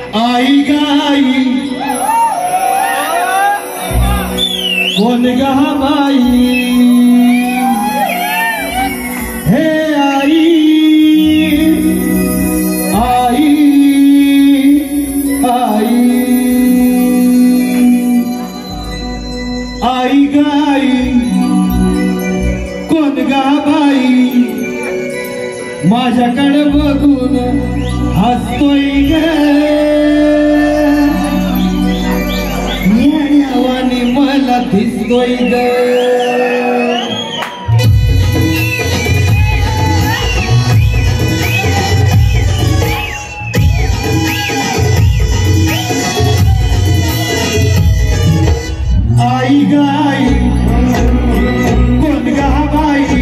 आई गाई कोण गा बाई हे आई आई आई आई गाई कोण गा बाई माझ्याकडे बघून हसतोय ग न्यावानी मला दिसतोय ग आई गाई कोण गा बाई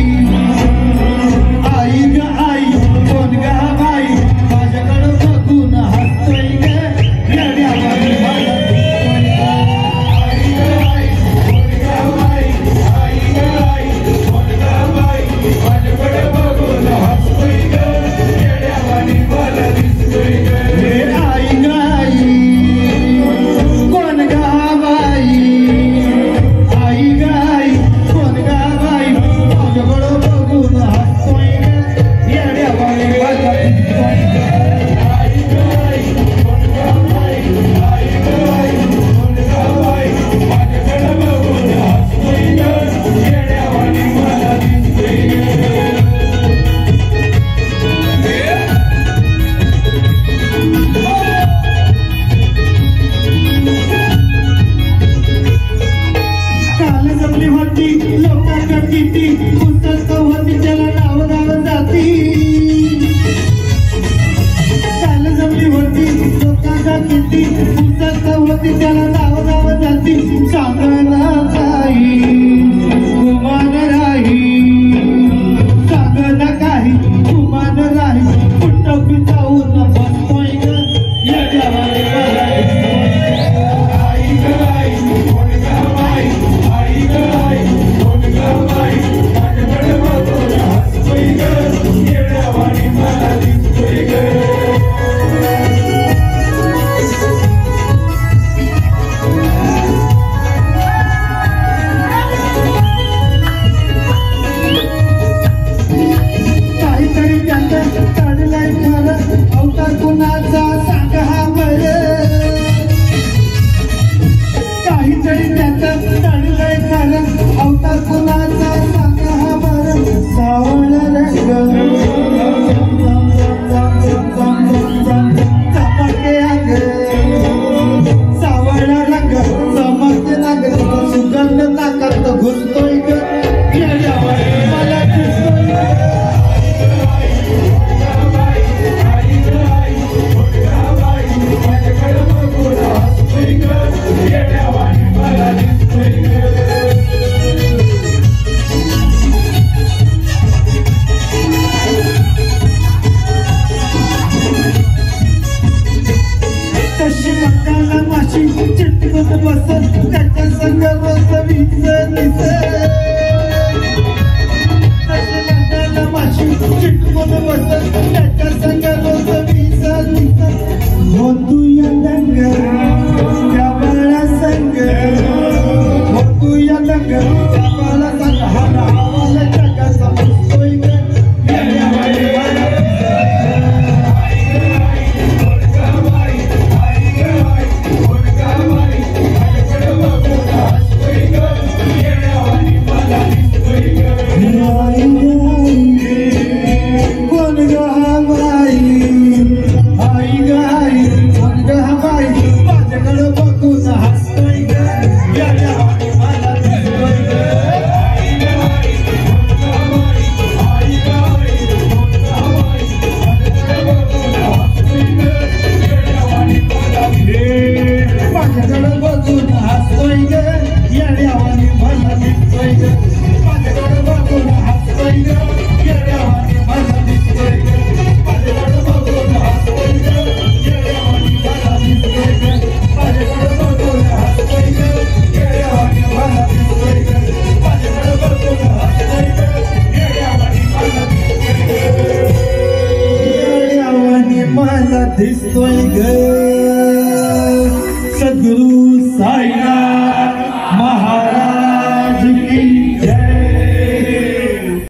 आई ग आई कोण गा बाई माझ्याकडे बघून हसतोय ग येड्यावानी मला दिसतोय ग आई ग आई कोण गा बाई आई ग आई कोण गा बाई माझ्याकडे बघून हसतोय ग येड्यावानी मला दिसतोय ग आई ग आई कोण गा बाई आई ग आई कोण गा बाई माझ्याकडे बघून हसतोय ग येड्यावानी मला दिसतोय ग आई ग आई कोण गा बाई आई ग आई कोण गा बाई माझ्याकडे बघून हसतोय ग येड्यावानी मला दिसतोय ग काल जमली होती लोकांच्या किती पुस्तक होती त्याला नाव गाव जाती काल जमली होती लोकांच्या किती पुस्तक होती त्याला नाव गाव जाती सांगणा काही गुमान राही सांगणा काही गुमान राही कुठं बी जाऊन बसतोय ग येड्यावानी मला दिसतोय ग आई ग आई कोण गा बाई आई ग आई कोण गा बाई माझ्याकडे बघून हसतोय ग येड्यावानी मला दिसतोय ग सद्गुरु साईनाथ